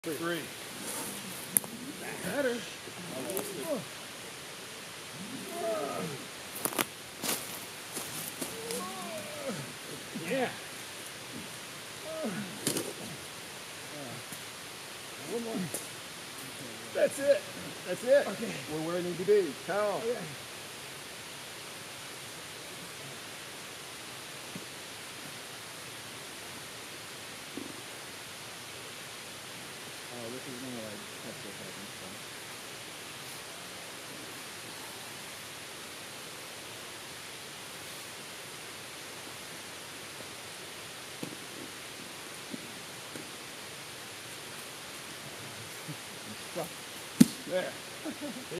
Three. Better. Yeah. One more. That's it. That's it. Okay. We're where I need to be. Towel. Oh, yeah. Oh, this is more like petrol heaven stuff. There.